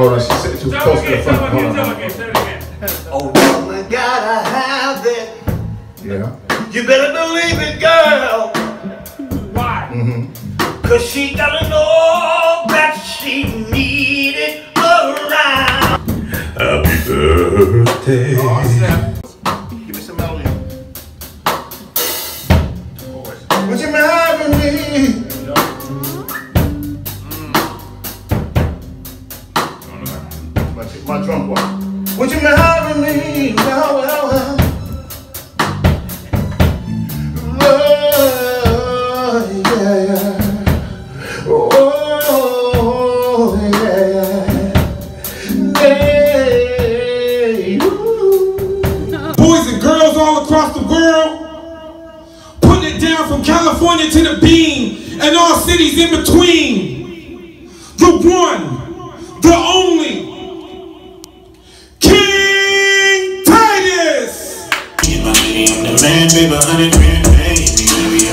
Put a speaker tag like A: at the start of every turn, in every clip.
A: Hold on, she said too close to the front. Hold on.
B: A woman gotta have it.
A: Yeah.
B: You better believe it, girl.
C: Why?
B: Cause she gotta know that she need it around. Happy birthday.
A: Awesome. Give me some melody. Would you marry me? My drum boy. Would you marry me? Well, well, well. Oh, yeah, yeah. Oh, yeah. Hey,
D: boys and girls all across the world, putting it down from California to the Bean and all cities in between. The one, the only, King Titus!
E: I'm the man, baby, 100 grand, baby,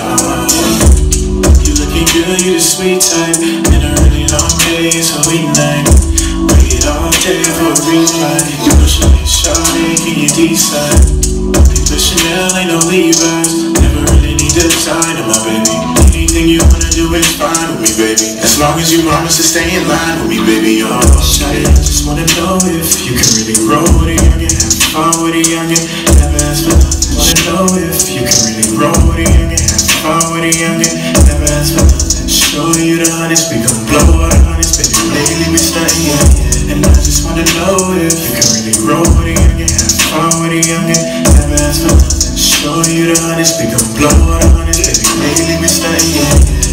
E: you looking good, you the sweet type. Been a really long day, so we night. Wait all day for a reply. You pushing it, shawty, can you decide? Paper Chanel, ain't no Levi's. Never really need to sign to my baby. Anything you wanna do is fine with me, baby. As long as you promise to stay in line with me, baby. Oh, shawty, I just wanna know if you can really grow with a youngin', have fun with a youngin', never ask for nothing. Wanna know if you can really grow with a youngin', have fun with a youngin', never ask for nothing. Show you the honest, we gon' blow all the honest, baby. Lately we stuntin', yeah. And I just wanna know if you can really grow with a youngin', have fun with a youngin', never ask for nothing. Show you the honest, we gon' blow all the honest, baby. Lately we stuntin', yeah.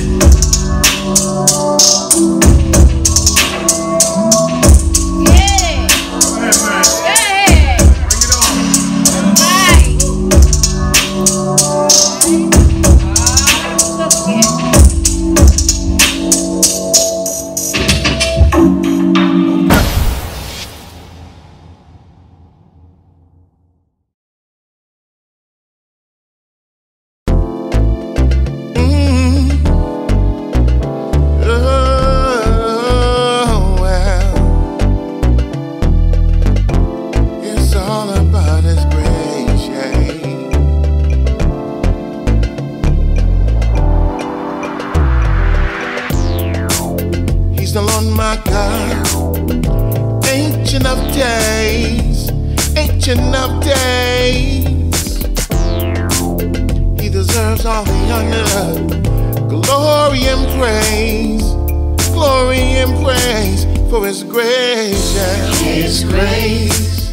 F: On my God, ancient of days, he deserves all the honor, glory and praise for his grace, yeah. His grace.